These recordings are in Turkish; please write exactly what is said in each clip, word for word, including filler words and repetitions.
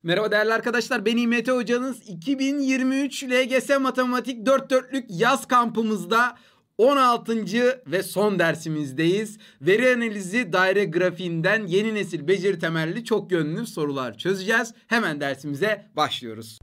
Merhaba değerli arkadaşlar, ben İ M T hocanız. iki bin yirmi üç L G S Matematik dört dörtlük yaz kampımızda on altıncı ve son dersimizdeyiz. Veri analizi daire grafiğinden yeni nesil beceri temelli çok yönlü sorular çözeceğiz. Hemen dersimize başlıyoruz.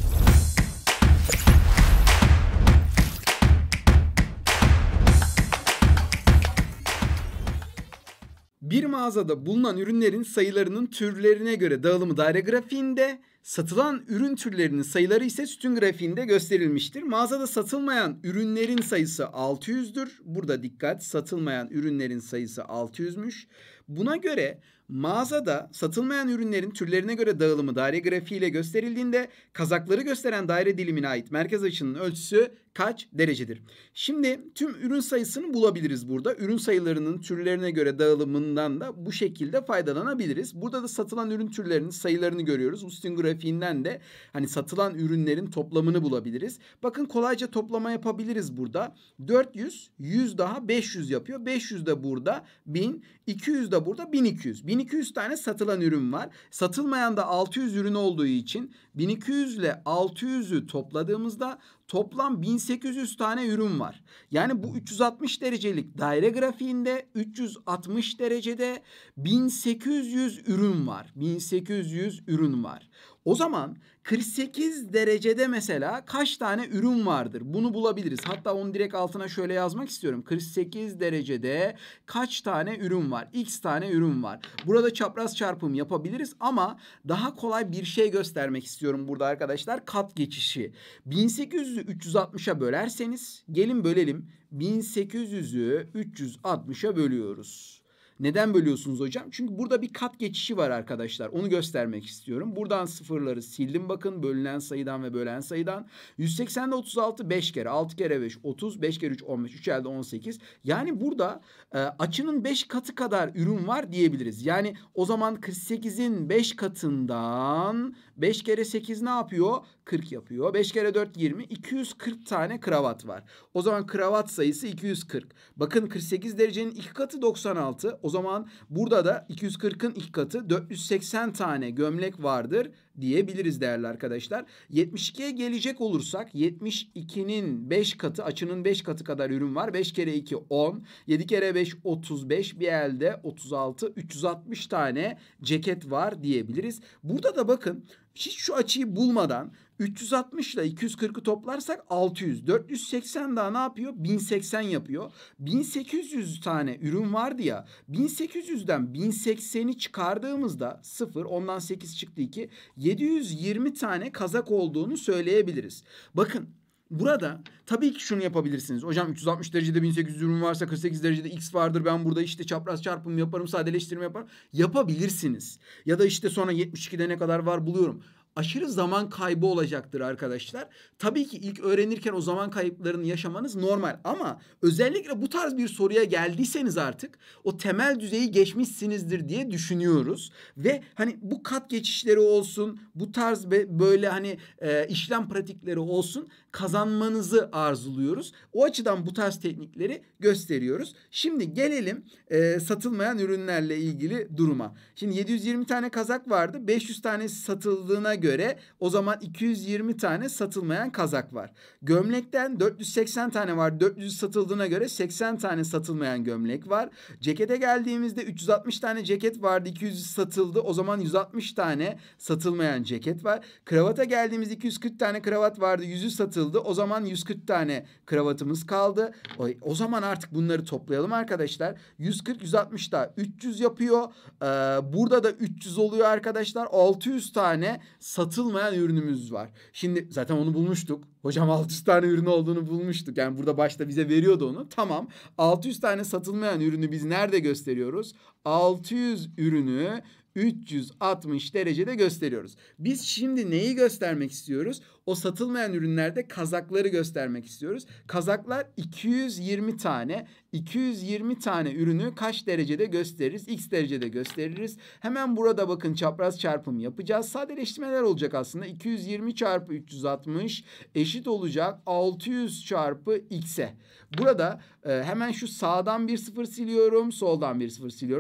Bir mağazada bulunan ürünlerin sayılarının türlerine göre dağılımı daire grafiğinde, satılan ürün türlerinin sayıları ise sütun grafiğinde gösterilmiştir. Mağazada satılmayan ürünlerin sayısı altı yüzdür. Burada dikkat, satılmayan ürünlerin sayısı altı yüzmüş. Buna göre mağazada satılmayan ürünlerin türlerine göre dağılımı daire grafiğiyle gösterildiğinde kazakları gösteren daire dilimine ait merkez açının ölçüsü kaç derecedir? Şimdi tüm ürün sayısını bulabiliriz burada. Ürün sayılarının türlerine göre dağılımından da bu şekilde faydalanabiliriz. Burada da satılan ürün türlerinin sayılarını görüyoruz. Bu sütun grafiğinden de hani satılan ürünlerin toplamını bulabiliriz. Bakın kolayca toplama yapabiliriz burada. dört yüz, yüz daha beş yüz yapıyor. beş yüz de burada bin, iki yüz de burada bin iki yüz. bin iki yüz tane satılan ürün var. Satılmayan da altı yüz ürün olduğu için bin iki yüz ile altı yüzü topladığımızda toplam bin sekiz yüz tane ürün var. Yani bu üç yüz altmış derecelik daire grafiğinde üç yüz altmış derecede bin sekiz yüz ürün var. bin sekiz yüz ürün var. O zaman kırk sekiz derecede mesela kaç tane ürün vardır? Bunu bulabiliriz. Hatta onu direkt altına şöyle yazmak istiyorum. kırk sekiz derecede kaç tane ürün var? X tane ürün var. Burada çapraz çarpım yapabiliriz ama daha kolay bir şey göstermek istiyorum burada arkadaşlar. Kat geçişi. bin sekiz yüzü üç yüz altmışa bölerseniz, gelin bölelim. bin sekiz yüzü üç yüz altmışa bölüyoruz. Neden bölüyorsunuz hocam? Çünkü burada bir kat geçişi var arkadaşlar. Onu göstermek istiyorum. Buradan sıfırları sildim bakın. Bölünen sayıdan ve bölen sayıdan. yüz seksende otuz altı beş kere. altı kere beş otuz. beş kere üç on beş. üç elde on sekiz. Yani burada e, açının beş katı kadar ürün var diyebiliriz. Yani o zaman kırk sekizin beş katından beş kere sekiz ne yapıyor? kırk yapıyor. beş kere dört yirmi. iki yüz kırk tane kravat var. O zaman kravat sayısı iki yüz kırk. Bakın kırk sekiz derecenin iki katı doksan altı. O zaman burada da iki yüz kırkın iki katı dört yüz seksen tane gömlek vardır diyebiliriz değerli arkadaşlar. yetmiş ikiye gelecek olursak yetmiş ikinin beş katı, açının beş katı kadar ürün var. beş kere iki on. yedi kere beş otuz beş. Bir elde otuz altı. üç yüz altmış tane ceket var diyebiliriz. Burada da bakın hiç şu açıyı bulmadan üç yüz altmış ile iki yüz kırkı toplarsak altı yüz. dört yüz seksen daha ne yapıyor? bin seksen yapıyor. bin sekiz yüz tane ürün vardı ya. bin sekiz yüzden bin sekseni çıkardığımızda sıfır, ondan sekiz çıktı iki. yedi yüz yirmi tane kazak olduğunu söyleyebiliriz. Bakın burada tabii ki şunu yapabilirsiniz. Hocam üç yüz altmış derecede bin sekiz yüz ürün varsa kırk sekiz derecede X vardır. Ben burada işte çapraz çarpım yaparım, sadeleştirme yaparım. Yapabilirsiniz. Ya da işte sonra yetmiş ikide ne kadar var buluyorum. Aşırı zaman kaybı olacaktır arkadaşlar. Tabii ki ilk öğrenirken o zaman kayıplarını yaşamanız normal. Ama özellikle bu tarz bir soruya geldiyseniz artık o temel düzeyi geçmişsinizdir diye düşünüyoruz. Ve hani bu kat geçişleri olsun, bu tarz böyle hani e, işlem pratikleri olsun, kazanmanızı arzuluyoruz. O açıdan bu tarz teknikleri gösteriyoruz. Şimdi gelelim e, satılmayan ürünlerle ilgili duruma. Şimdi yedi yüz yirmi tane kazak vardı. beş yüz tanesi satıldığına göre o zaman iki yüz yirmi tane satılmayan kazak var. Gömlekten dört yüz seksen tane var. dört yüz satıldığına göre seksen tane satılmayan gömlek var. Cekete geldiğimizde üç yüz altmış tane ceket vardı. iki yüz satıldı. O zaman yüz altmış tane satılmayan ceket var. Kravata geldiğimizde iki yüz kırk tane kravat vardı. yüzü satıldı. O zaman yüz kırk tane kravatımız kaldı. O, o zaman artık bunları toplayalım arkadaşlar. yüz kırk yüz altmış da üç yüz yapıyor. Ee, burada da üç yüz oluyor arkadaşlar. altı yüz tane satılmayan ürünümüz var. Şimdi zaten onu bulmuştuk. Hocam altı yüz tane ürün olduğunu bulmuştuk. Yani burada başta bize veriyordu onu. Tamam. altı yüz tane satılmayan ürünü biz nerede gösteriyoruz? altı yüz ürünü üç yüz altmış derecede gösteriyoruz. Biz şimdi neyi göstermek istiyoruz? O satılmayan ürünlerde kazakları göstermek istiyoruz. Kazaklar iki yüz yirmi tane. iki yüz yirmi tane ürünü kaç derecede gösteririz? X derecede gösteririz. Hemen burada bakın çapraz çarpım yapacağız. Sadeleştirmeler olacak aslında. iki yüz yirmi çarpı üç yüz altmış eşit olacak altı yüz çarpı X'e. Burada e, hemen şu sağdan bir sıfır siliyorum. Soldan bir sıfır siliyorum.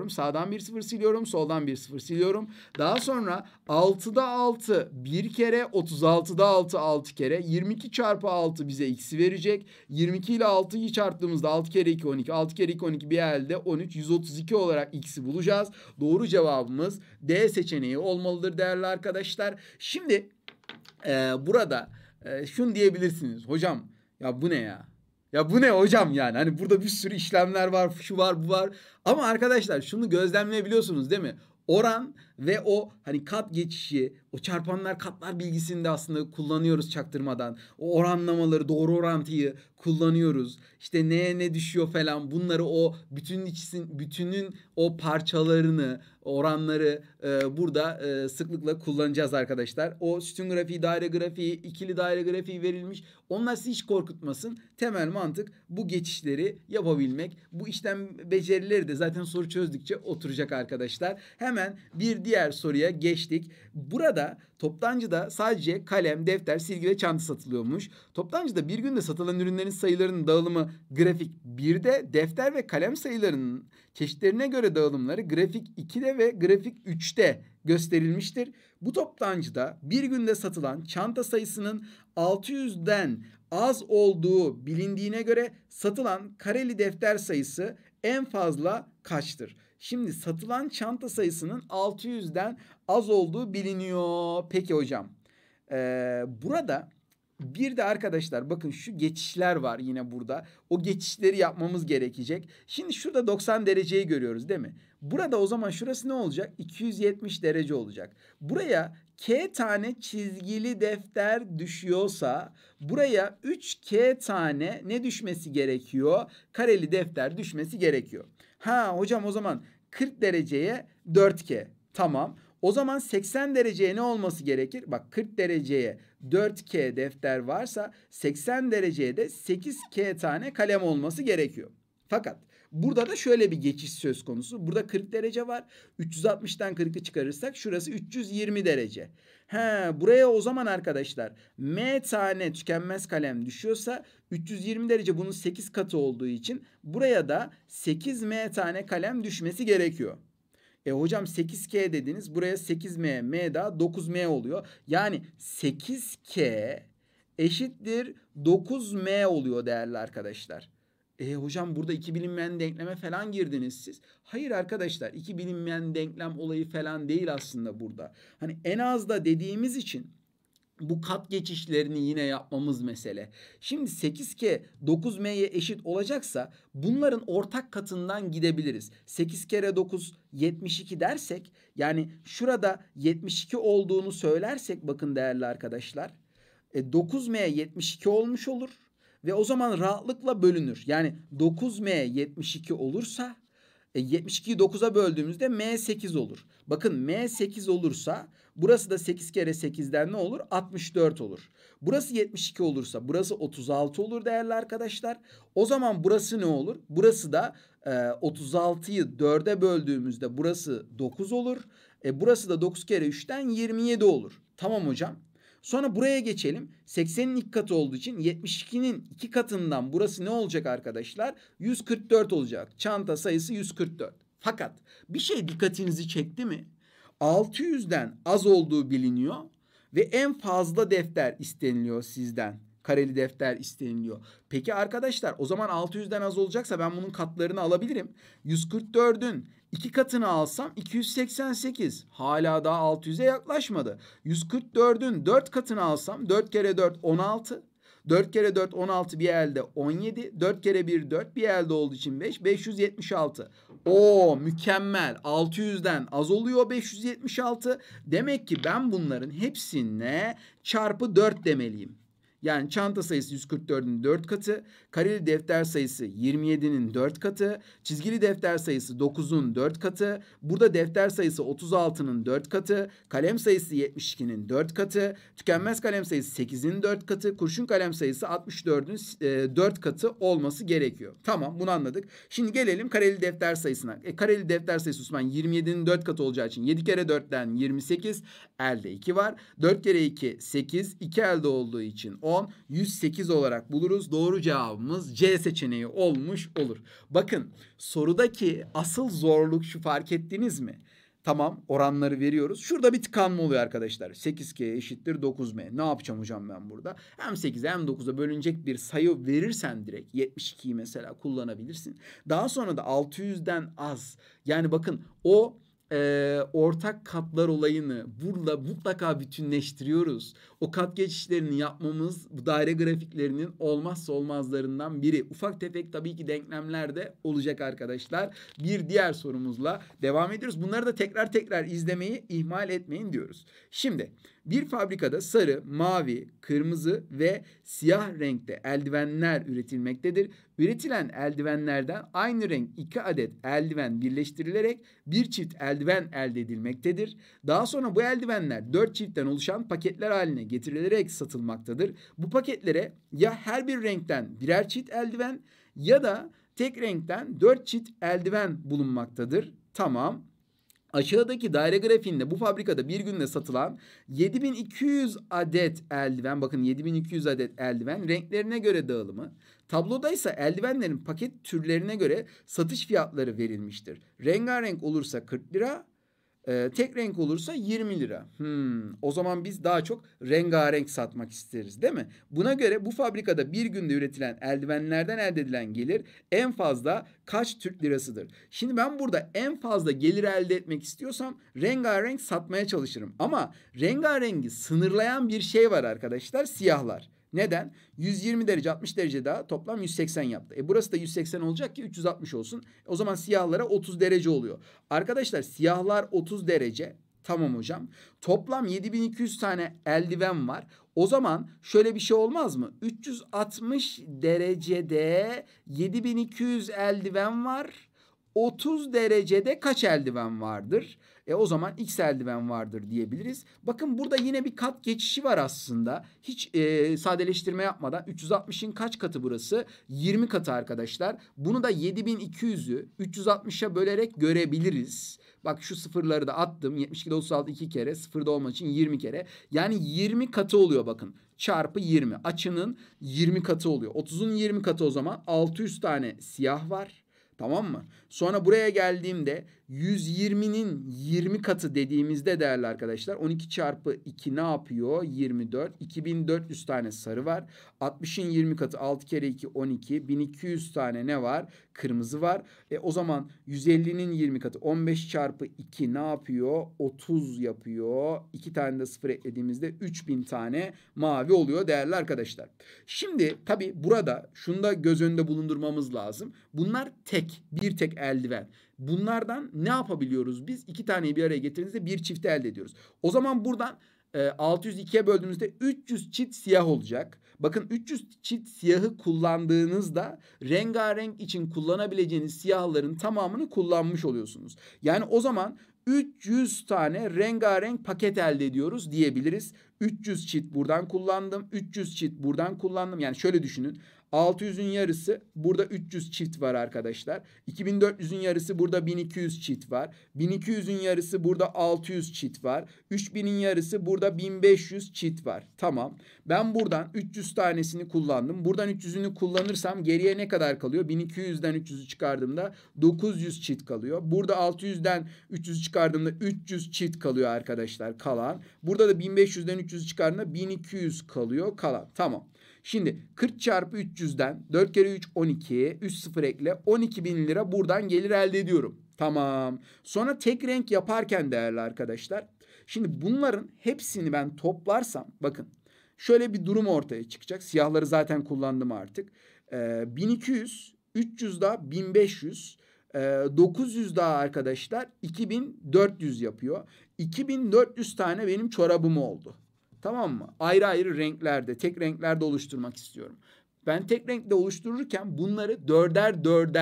siliyorum. Sağdan bir sıfır siliyorum. Soldan bir sıfır siliyorum. Daha sonra altıda altı bir kere, otuz altıda altı altı kere. yirmi iki çarpı altı bize x'i verecek. yirmi iki ile altıyı çarptığımızda altı kere iki on iki. altı kere iki on iki bir elde on üç. yüz otuz iki olarak x'i bulacağız. Doğru cevabımız D seçeneği olmalıdır değerli arkadaşlar. Şimdi e, burada e, şunu diyebilirsiniz. Hocam ya bu ne ya? Ya bu ne hocam yani? Hani burada bir sürü işlemler var, şu var, bu var. Ama arkadaşlar şunu gözlemleyebiliyorsunuz değil mi? Oran ve o hani kat geçişi, o çarpanlar katlar bilgisini de aslında kullanıyoruz çaktırmadan. O oranlamaları, doğru orantıyı kullanıyoruz. İşte neye ne düşüyor falan, bunları o bütünün içsin, bütünün o parçalarını, oranları e, burada e, sıklıkla kullanacağız arkadaşlar. O sütun grafiği, daire grafiği, ikili daire grafiği verilmiş. Onlar sizi hiç korkutmasın. Temel mantık bu geçişleri yapabilmek. Bu işlem becerileri de zaten soru çözdükçe oturacak arkadaşlar. Hemen bir diğer soruya geçtik. Burada toptancıda sadece kalem, defter, silgi ve çanta satılıyormuş. Toptancıda bir günde satılan ürünlerin sayılarının dağılımı grafik birde, defter ve kalem sayılarının çeşitlerine göre dağılımları grafik ikide ve grafik üçte gösterilmiştir. Bu toptancıda bir günde satılan çanta sayısının altı yüzden az olduğu bilindiğine göre satılan kareli defter sayısı en fazla kaçtır? Şimdi satılan çanta sayısının altı yüzden az olduğu biliniyor. Peki hocam. Ee, burada bir de arkadaşlar bakın şu geçişler var yine burada. O geçişleri yapmamız gerekecek. Şimdi şurada doksan dereceyi görüyoruz değil mi? Burada o zaman şurası ne olacak? iki yüz yetmiş derece olacak. Buraya K tane çizgili defter düşüyorsa buraya üç K tane ne düşmesi gerekiyor? Kareli defter düşmesi gerekiyor. Ha hocam o zaman kırk dereceye dört K. Tamam. O zaman seksen dereceye ne olması gerekir? Bak kırk dereceye dört K defter varsa seksen dereceye de sekiz K tane kalem olması gerekiyor. Fakat burada da şöyle bir geçiş söz konusu. Burada kırk derece var. üç yüz altmıştan kırkı çıkarırsak şurası üç yüz yirmi derece. He, buraya o zaman arkadaşlar M tane tükenmez kalem düşüyorsa üç yüz yirmi derece bunun sekiz katı olduğu için buraya da sekiz M tane kalem düşmesi gerekiyor. E hocam sekiz K dediniz. Buraya sekiz M, M daha dokuz M oluyor. Yani sekiz K eşittir dokuz M oluyor değerli arkadaşlar. E hocam burada iki bilinmeyen denkleme falan girdiniz siz. Hayır arkadaşlar, iki bilinmeyen denklem olayı falan değil aslında burada. Hani en az da dediğimiz için bu kat geçişlerini yine yapmamız mesele. Şimdi sekiz K dokuz M'ye eşit olacaksa bunların ortak katından gidebiliriz. sekiz kere dokuz yetmiş iki dersek, yani şurada yetmiş iki olduğunu söylersek bakın değerli arkadaşlar. E, dokuz M yetmiş iki olmuş olur. Ve o zaman rahatlıkla bölünür. Yani dokuz M yetmiş iki olursa e, yetmiş ikiyi dokuza böldüğümüzde M sekiz olur. Bakın M sekiz olursa burası da sekiz kere sekizden ne olur? altmış dört olur. Burası yetmiş iki olursa burası otuz altı olur değerli arkadaşlar. O zaman burası ne olur? Burası da e, otuz altıyı dörde böldüğümüzde burası dokuz olur. E, burası da dokuz kere üçten yirmi yedi olur. Tamam hocam. Sonra buraya geçelim. seksenin iki katı olduğu için yetmiş ikinin iki katından burası ne olacak arkadaşlar? yüz kırk dört olacak. Çanta sayısı yüz kırk dört. Fakat bir şey dikkatinizi çekti mi? altı yüzden az olduğu biliniyor ve en fazla defter isteniliyor sizden. Kareli defter isteniliyor. Peki arkadaşlar o zaman altı yüzden az olacaksa ben bunun katlarını alabilirim. yüz kırk dördün iki katını alsam iki yüz seksen sekiz. Hala daha altı yüze yaklaşmadı. yüz kırk dördün dört katını alsam dört kere dört on altı. dört kere dört on altı bir elde on yedi. dört kere bir dört bir elde olduğu için beş. beş yüz yetmiş altı. Oo mükemmel. altı yüzden az oluyor beş yüz yetmiş altı. Demek ki ben bunların hepsine çarpı dört demeliyim. Yani çanta sayısı yüz kırk dördün dört katı, kareli defter sayısı yirmi yedinin dört katı, çizgili defter sayısı dokuzun dört katı, burada defter sayısı otuz altının dört katı, kalem sayısı yetmiş ikinin dört katı, tükenmez kalem sayısı sekizin dört katı, kurşun kalem sayısı altmış dördün dört katı olması gerekiyor. Tamam, bunu anladık. Şimdi gelelim kareli defter sayısına. E, kareli defter sayısı Osman yirmi yedinin dört katı olacağı için yedi kere dörtten yirmi sekiz, elde iki var. dört kere iki sekiz, iki elde olduğu için on, yüz sekiz olarak buluruz. Doğru cevabımız C seçeneği olmuş olur. Bakın sorudaki asıl zorluk şu, fark ettiniz mi? Tamam, oranları veriyoruz. Şurada bir tıkanma oluyor arkadaşlar. sekiz K eşittir dokuz M. Ne yapacağım hocam ben burada? Hem sekize hem dokuza bölünecek bir sayı verirsen direkt yetmiş ikiyi mesela kullanabilirsin. Daha sonra da altı yüzden az. Yani bakın o e, ortak katlar olayını burada mutlaka bütünleştiriyoruz. O kat geçişlerini yapmamız bu daire grafiklerinin olmazsa olmazlarından biri. Ufak tefek tabii ki denklemler de olacak arkadaşlar. Bir diğer sorumuzla devam ediyoruz. Bunları da tekrar tekrar izlemeyi ihmal etmeyin diyoruz. Şimdi bir fabrikada sarı, mavi, kırmızı ve siyah renkte eldivenler üretilmektedir. Üretilen eldivenlerden aynı renk iki adet eldiven birleştirilerek bir çift eldiven elde edilmektedir. Daha sonra bu eldivenler dört çiftten oluşan paketler haline getirilerek satılmaktadır. Bu paketlere ya her bir renkten birer çift eldiven ya da tek renkten dört çift eldiven bulunmaktadır. Tamam. Aşağıdaki daire grafiğinde bu fabrikada bir günde satılan yedi bin iki yüz adet eldiven, bakın yedi bin iki yüz adet eldiven renklerine göre dağılımı. Tabloda ise eldivenlerin paket türlerine göre satış fiyatları verilmiştir. Rengarenk olursa kırk lira, e, tek renk olursa yirmi lira. Hmm, o zaman biz daha çok rengarenk satmak isteriz, değil mi? Buna göre bu fabrikada bir günde üretilen eldivenlerden elde edilen gelir en fazla kaç Türk lirasıdır? Şimdi ben burada en fazla gelir elde etmek istiyorsam rengarenk satmaya çalışırım. Ama rengarengi sınırlayan bir şey var arkadaşlar, siyahlar. Neden? yüz yirmi derece altmış derece daha toplam yüz seksen yaptı. E burası da yüz seksen olacak ki üç yüz altmış olsun. O zaman siyahlara otuz derece oluyor. Arkadaşlar siyahlar otuz derece. Tamam hocam. Toplam yedi bin iki yüz tane eldiven var. O zaman şöyle bir şey olmaz mı? üç yüz altmış derecede yedi bin iki yüz eldiven var. otuz derecede kaç eldiven vardır? E o zaman X eldiven vardır diyebiliriz. Bakın burada yine bir kat geçişi var aslında. Hiç e, sadeleştirme yapmadan üç yüz altmışın kaç katı burası? yirmi katı arkadaşlar. Bunu da yedi bin iki yüzü üç yüz altmışa bölerek görebiliriz. Bak şu sıfırları da attım. yetmiş ikide otuz altı iki kere. Sıfırda olmak için yirmi kere. Yani yirmi katı oluyor bakın. Çarpı yirmi. Açının yirmi katı oluyor. otuzun yirmi katı o zaman altı yüz tane siyah var. Tamam mı? Sonra buraya geldiğimde yüz yirminin yirmi katı dediğimizde değerli arkadaşlar on iki çarpı iki ne yapıyor? yirmi dört. iki bin dört yüz tane sarı var. altmışın yirmi katı altı kere iki on iki. bin iki yüz tane ne var? Kırmızı var. E o zaman yüz ellinin yirmi katı on beş çarpı iki ne yapıyor? otuz yapıyor. iki tane de sıfır eklediğimizde üç bin tane mavi oluyor değerli arkadaşlar. Şimdi tabii burada şunu da göz önünde bulundurmamız lazım. Bunlar tek, bir tek eldiven. Bunlardan ne yapabiliyoruz biz? İki taneyi bir araya getirdiğimizde bir çifti elde ediyoruz. O zaman buradan e, altı yüz ikiye böldüğümüzde üç yüz çift siyah olacak. Bakın üç yüz çift siyahı kullandığınızda rengarenk için kullanabileceğiniz siyahların tamamını kullanmış oluyorsunuz. Yani o zaman üç yüz tane rengarenk paket elde ediyoruz diyebiliriz. üç yüz çift buradan kullandım. üç yüz çift buradan kullandım. Yani şöyle düşünün. altı yüzün yarısı burada üç yüz çift var arkadaşlar. iki bin dört yüzün yarısı burada bin iki yüz çift var. bin iki yüzün yarısı burada altı yüz çift var. üç binin yarısı burada bin beş yüz çift var. Tamam. Ben buradan üç yüz tanesini kullandım. Buradan üç yüzünü kullanırsam geriye ne kadar kalıyor? bin iki yüzden üç yüzü çıkardığımda dokuz yüz çift kalıyor. Burada altı yüzden üç yüzü çıkardığımda üç yüz çift kalıyor arkadaşlar kalan. Burada da bin beş yüzden üç yüzü çıkardığımda bin iki yüz kalıyor kalan. Tamam. Şimdi kırk çarpı üç yüzden dört kere üç on iki. üç sıfır ekle on iki bin lira buradan gelir elde ediyorum. Tamam. Sonra tek renk yaparken değerli arkadaşlar. Şimdi bunların hepsini ben toplarsam bakın. Şöyle bir durum ortaya çıkacak. Siyahları zaten kullandım artık. Ee, bin iki yüz, üç yüz daha bin beş yüz, e, dokuz yüz daha arkadaşlar iki bin dört yüz yapıyor. iki bin dört yüz tane benim çorabım oldu. Tamam mı? Ayrı ayrı renklerde, tek renklerde oluşturmak istiyorum. Ben tek renkle oluştururken bunları dörder dörder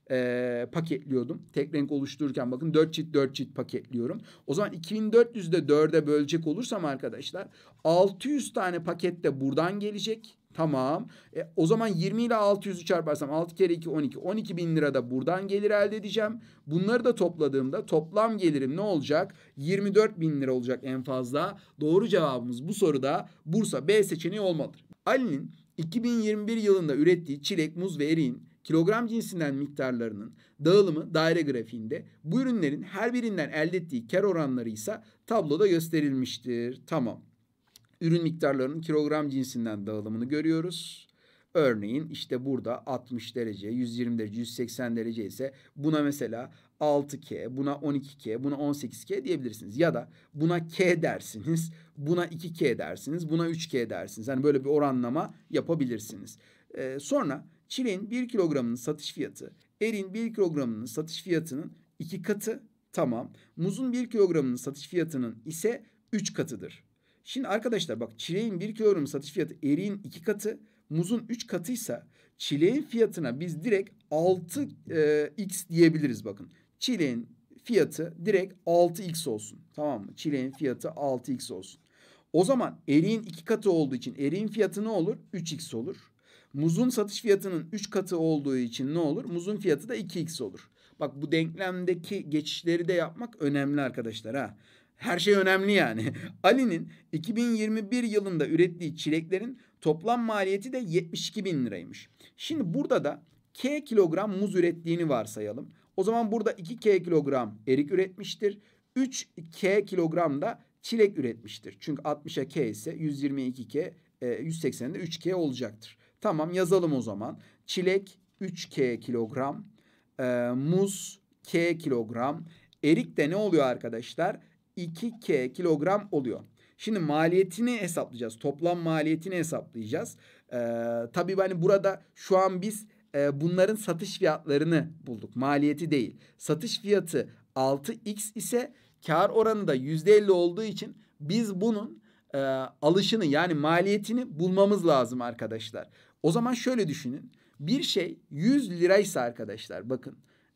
e, paketliyordum. Tek renk oluştururken bakın dört çift dört çift paketliyorum. O zaman iki bin dört yüzü de dörde bölecek olursam arkadaşlar altı yüz tane paket de buradan gelecek. Tamam. E, o zaman yirmi ile altı yüzü çarparsam altı kere iki on iki. on iki bin lira da buradan gelir elde edeceğim. Bunları da topladığımda toplam gelirim ne olacak? yirmi dört bin lira olacak en fazla. Doğru cevabımız bu soruda Bursa B seçeneği olmalıdır. Ali'nin iki bin yirmi bir yılında ürettiği çilek, muz ve eriğin kilogram cinsinden miktarlarının dağılımı daire grafiğinde, bu ürünlerin her birinden elde ettiği kar oranları ise tabloda gösterilmiştir. Tamam. Ürün miktarlarının kilogram cinsinden dağılımını görüyoruz. Örneğin işte burada altmış derece, yüz yirmi derece, yüz seksen derece ise buna mesela altı K, buna on iki K, buna on sekiz K diyebilirsiniz. Ya da buna K dersiniz, buna iki K dersiniz, buna üç K dersiniz. Yani böyle bir oranlama yapabilirsiniz. Ee, sonra çileğin bir kilogramının satış fiyatı, eriğin bir kilogramının satış fiyatının iki katı. Tamam. Muzun bir kilogramının satış fiyatının ise üç katıdır. Şimdi arkadaşlar bak, çileğin bir kilogram satış fiyatı eriğin iki katı, muzun üç katıysa çileğin fiyatına biz direkt altı x diyebiliriz bakın. Çileğin fiyatı direkt altı x olsun. Tamam mı? Çileğin fiyatı altı x olsun. O zaman eriğin iki katı olduğu için eriğin fiyatı ne olur? üç x olur. Muzun satış fiyatının üç katı olduğu için ne olur? Muzun fiyatı da iki x olur. Bak, bu denklemdeki geçişleri de yapmak önemli arkadaşlar ha. Her şey önemli yani. Ali'nin iki bin yirmi bir yılında ürettiği çileklerin toplam maliyeti de yetmiş iki bin liraymış. Şimdi burada da K kilogram muz ürettiğini varsayalım. O zaman burada iki K kilogram erik üretmiştir. üç K kilogram da çilek üretmiştir. Çünkü altmışa K ise yüz yirmi iki K, yüz seksen'de üç K olacaktır. Tamam, yazalım o zaman. Çilek üç K kilogram, e, muz K kilogram, erik de ne oluyor arkadaşlar? iki K kilogram oluyor. Şimdi maliyetini hesaplayacağız. Toplam maliyetini hesaplayacağız. Ee, tabii hani burada şu an biz e, bunların satış fiyatlarını bulduk. Maliyeti değil. Satış fiyatı altı x ise kar oranı da yüzde elli olduğu için biz bunun e, alışını, yani maliyetini bulmamız lazım arkadaşlar. O zaman şöyle düşünün. Bir şey yüz liraysa arkadaşlar bakın.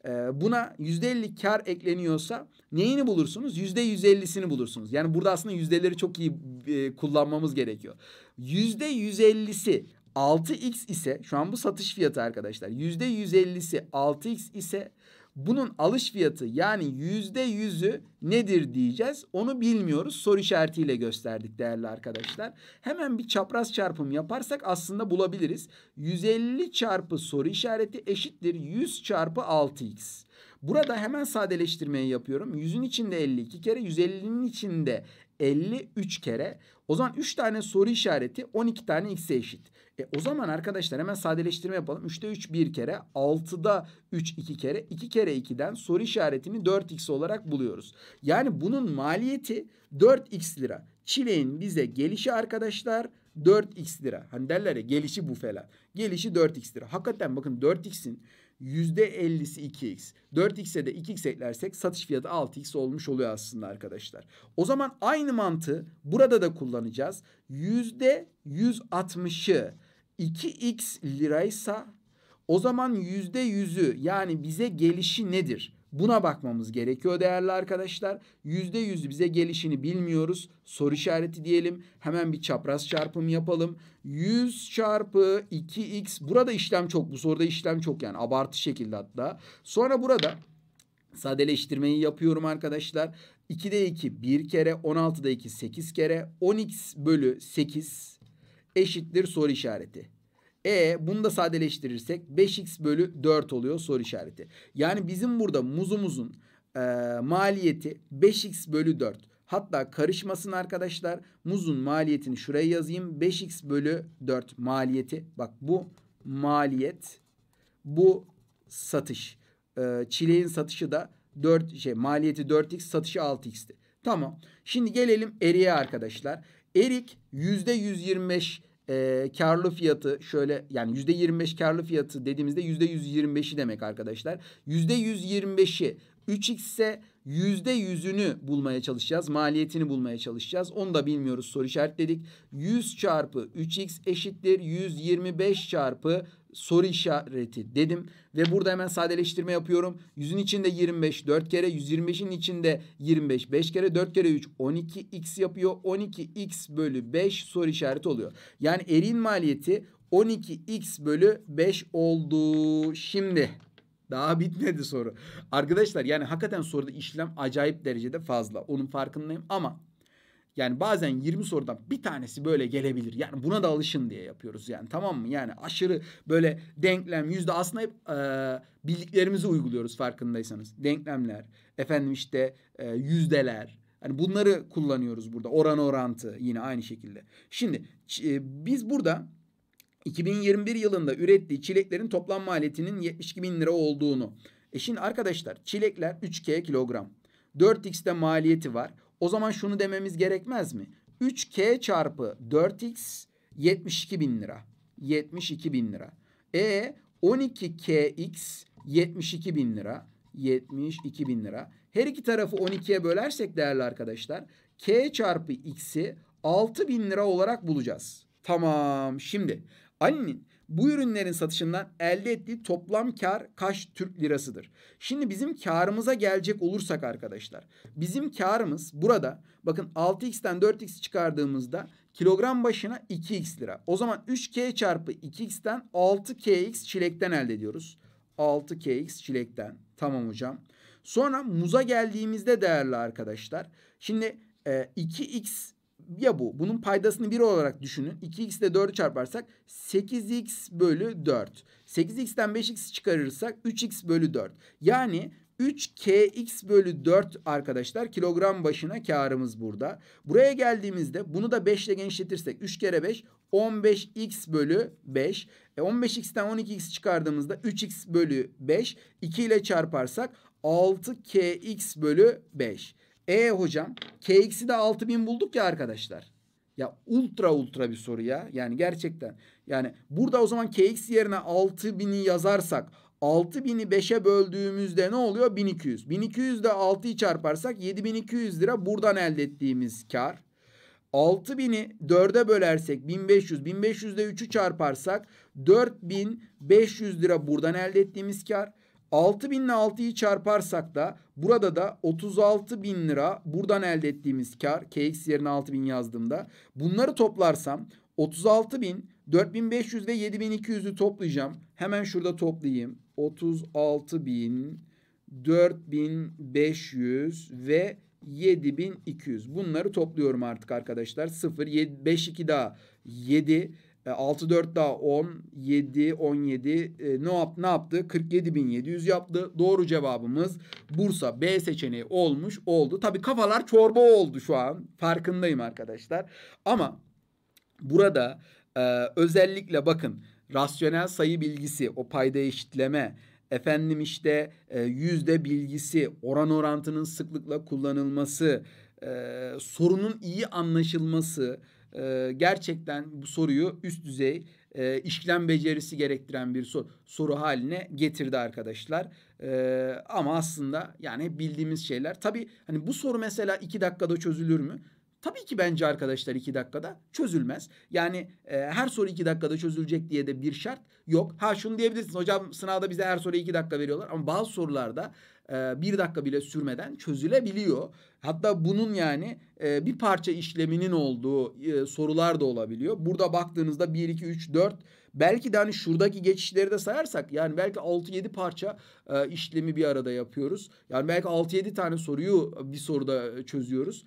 Buna yüzde elli kar ekleniyorsa neyini bulursunuz? yüzde yüz ellisini bulursunuz. Yani burada aslında yüzdeleri çok iyi e, kullanmamız gerekiyor. yüzde yüz ellisi altı x ise, şu an bu satış fiyatı arkadaşlar. yüzde yüz ellisi altı x ise bunun alış fiyatı, yani yüzde yüzü nedir diyeceğiz. Onu bilmiyoruz. Soru işaretiyle gösterdik değerli arkadaşlar. Hemen bir çapraz çarpım yaparsak aslında bulabiliriz. yüz elli çarpı soru işareti eşittir yüz çarpı altı x. Burada hemen sadeleştirmeyi yapıyorum. yüzün içinde elli iki kere, yüz ellinin içinde elli üç kere. O zaman üç tane soru işareti on iki tane x'e eşit. E o zaman arkadaşlar hemen sadeleştirme yapalım. üçte üç bir kere, altıda üç iki kere, iki kere iki'den soru işaretini dört x olarak buluyoruz. Yani bunun maliyeti dört x lira. Çileğin bize gelişi arkadaşlar dört x lira. Hani derler ya, gelişi bu falan. Gelişi dört x lira. Hakikaten bakın, dört x'in yüzde ellisi iki x. dört x'e de iki x eklersek satış fiyatı altı x olmuş oluyor aslında arkadaşlar. O zaman aynı mantığı burada da kullanacağız. yüzde yüz altmışı iki x liraysa o zaman yüzde yüzü, yani bize gelişi nedir? Buna bakmamız gerekiyor değerli arkadaşlar. yüzde yüzü bize gelişini bilmiyoruz. Soru işareti diyelim. Hemen bir çapraz çarpım yapalım. yüz çarpı iki x. Burada işlem çok. Bu soruda işlem çok, yani abartı şekilde hatta. Sonra burada sadeleştirmeyi yapıyorum arkadaşlar. iki'de iki bir kere, on altıda iki sekiz kere. on x bölü sekiz eşittir soru işareti. E bunu da sadeleştirirsek beş x bölü dört oluyor soru işareti. Yani bizim burada muzumuzun e, maliyeti beş x bölü dört. Hatta karışmasın arkadaşlar. Muzun maliyetini şuraya yazayım. beş x bölü dört maliyeti. Bak, bu maliyet, bu satış. E, çileğin satışı da dört şey maliyeti dört x, satışı altı x'ti. Tamam. Şimdi gelelim eriğe arkadaşlar. Erik yüzde yüz yirmi beş E, karlı fiyatı şöyle, yani yüzde yirmi beş karlı fiyatı dediğimizde yüzde yüz yirmi beşi demek arkadaşlar. yüzde yüz yirmi beşi üç x ise yüzde yüzünü bulmaya çalışacağız. Maliyetini bulmaya çalışacağız. Onu da bilmiyoruz, soru işaretledik. yüz çarpı üç x eşittir yüz yirmi beş çarpı soru işareti dedim ve burada hemen sadeleştirme yapıyorum. yüzün içinde yirmi beş dört kere, yüz yirmi beşin içinde yirmi beş beş kere, dört kere üç on iki x yapıyor. on iki x bölü beş soru işareti oluyor. Yani eriğin maliyeti on iki x bölü beş oldu. Şimdi daha bitmedi soru. Arkadaşlar yani hakikaten soruda işlem acayip derecede fazla. Onun farkındayım ama yani bazen yirmi sorudan bir tanesi böyle gelebilir. Yani buna da alışın diye yapıyoruz yani, tamam mı? Yani aşırı böyle denklem, yüzde, aslında hep e, bildiklerimizi uyguluyoruz farkındaysanız. Denklemler, efendim işte e, yüzdeler. Hani bunları kullanıyoruz burada. Oran orantı yine aynı şekilde. Şimdi e, biz burada iki bin yirmi bir yılında ürettiği çileklerin toplam maliyetinin yetmiş iki bin lira olduğunu. E şimdi arkadaşlar çilekler üç K kilogram. dört x'te maliyeti var. O zaman şunu dememiz gerekmez mi? üç K çarpı dört x yetmiş iki bin lira. yetmiş iki bin lira. E on iki K x yetmiş iki bin lira. yetmiş iki bin lira. Her iki tarafı on ikiye bölersek değerli arkadaşlar, K çarpı x'i altı bin lira olarak bulacağız. Tamam. Şimdi Ali'nin bu ürünlerin satışından elde ettiği toplam kar kaç Türk lirasıdır? Şimdi bizim karımıza gelecek olursak arkadaşlar, bizim karımız burada bakın altı x'ten dört x çıkardığımızda kilogram başına iki x lira. O zaman üç K çarpı iki x'ten altı K x çilekten elde ediyoruz. altı K x çilekten. Tamam hocam. Sonra muza geldiğimizde değerli arkadaşlar, şimdi e, iki x ya bu. Bunun paydasını bir olarak düşünün. iki x ile dördü çarparsak sekiz x bölü dört. sekiz x'ten beş x çıkarırsak üç x bölü dört. Yani üç K x bölü dört arkadaşlar kilogram başına karımız burada. Buraya geldiğimizde bunu da beş ile genişletirsek üç kere beş on beş x bölü beş. E on beş x'ten on iki x çıkardığımızda üç x bölü beş. iki ile çarparsak altı K x bölü beş. E hocam K x'i de altı bin bulduk ya arkadaşlar. Ya ultra ultra bir soru ya. Yani gerçekten. Yani burada o zaman K x yerine altı bini yazarsak altı bini beşe böldüğümüzde ne oluyor? bin iki yüz. bin iki yüz de altıyı çarparsak yedi bin iki yüz lira buradan elde ettiğimiz kar. altı bini dörde bölersek bin beş yüz. bin beş yüz de üçü çarparsak dört bin beş yüz lira buradan elde ettiğimiz kar. altı bin ile altıyı çarparsak da burada da otuz altı bin lira buradan elde ettiğimiz kar. K x yerine altı bin yazdığımda. Bunları toplarsam otuz altı bin, dört bin beş yüz ve yedi bin iki yüzü toplayacağım. Hemen şurada toplayayım. otuz altı bin, dört bin beş yüz ve yedi bin iki yüz. Bunları topluyorum artık arkadaşlar. sıfır, beş, iki daha yedi. altı, dört daha on, yedi, on yedi e, ne, yap, ne yaptı? kırk yedi bin yedi yüz yaptı. Doğru cevabımız Bursa B seçeneği olmuş oldu. Tabii kafalar çorba oldu şu an. Farkındayım arkadaşlar. Ama burada e, özellikle bakın rasyonel sayı bilgisi, o payda eşitleme, efendim işte e, yüzde bilgisi, oran orantının sıklıkla kullanılması, e, sorunun iyi anlaşılması, Ee, gerçekten bu soruyu üst düzey e, işlem becerisi gerektiren bir soru, soru haline getirdi arkadaşlar. Ee, ama aslında yani bildiğimiz şeyler. Tabii hani bu soru mesela iki dakikada çözülür mü? Tabii ki bence arkadaşlar iki dakikada çözülmez. Yani e, her soru iki dakikada çözülecek diye de bir şart yok. Ha şunu diyebilirsiniz, hocam sınavda bize her soruya iki dakika veriyorlar. Ama bazı sorularda e, bir dakika bile sürmeden çözülebiliyor. Hatta bunun yani e, bir parça işleminin olduğu e, sorular da olabiliyor. Burada baktığınızda bir, iki, üç, dört, belki de hani şuradaki geçişleri de sayarsak yani belki altı yedi parça e, işlemi bir arada yapıyoruz. Yani belki altı yedi tane soruyu bir soruda çözüyoruz.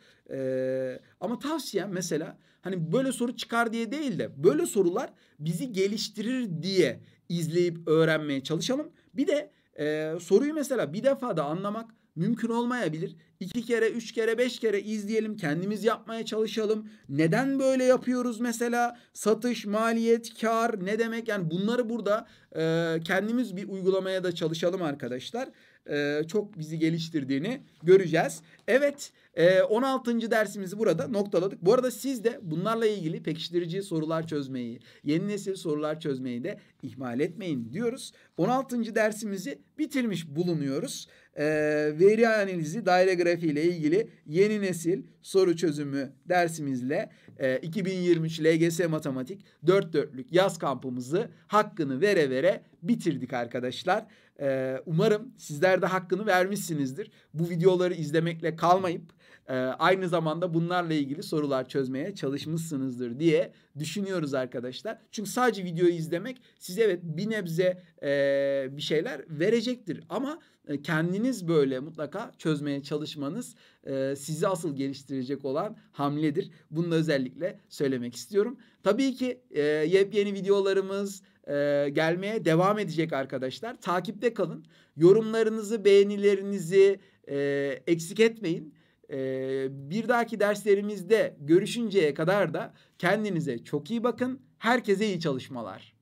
E, ama tavsiyem mesela hani böyle soru çıkar diye değil de böyle sorular bizi geliştirir diye izleyip öğrenmeye çalışalım. Bir de e, soruyu mesela bir defada anlamak mümkün olmayabilir. İki kere, üç kere, beş kere izleyelim, kendimiz yapmaya çalışalım. Neden böyle yapıyoruz mesela? Satış, maliyet, kar ne demek? Yani bunları burada e, kendimiz bir uygulamaya da çalışalım arkadaşlar. e, çok bizi geliştirdiğini göreceğiz. Evet, e, on altıncı dersimizi burada noktaladık. Bu arada siz de bunlarla ilgili pekiştirici sorular çözmeyi, yeni nesil sorular çözmeyi de ihmal etmeyin diyoruz. on altıncı dersimizi bitirmiş bulunuyoruz. E, veri analizi, daire grafiği ile ilgili yeni nesil soru çözümü dersimizle e, iki bin yirmi üç L G S Matematik dört dörtlük yaz kampımızı hakkını vere vere bitirdik arkadaşlar. Ee, umarım sizler de hakkını vermişsinizdir. Bu videoları izlemekle kalmayıp e, aynı zamanda bunlarla ilgili sorular çözmeye çalışmışsınızdır diye düşünüyoruz arkadaşlar. Çünkü sadece videoyu izlemek size evet bir nebze e, bir şeyler verecektir. Ama e, kendiniz böyle mutlaka çözmeye çalışmanız e, sizi asıl geliştirecek olan hamledir. Bunu da özellikle söylemek istiyorum. Tabii ki e, yepyeni videolarımız Ee, gelmeye devam edecek arkadaşlar. Takipte kalın. Yorumlarınızı, beğenilerinizi e, eksik etmeyin. E, bir dahaki derslerimizde görüşünceye kadar da kendinize çok iyi bakın. Herkese iyi çalışmalar.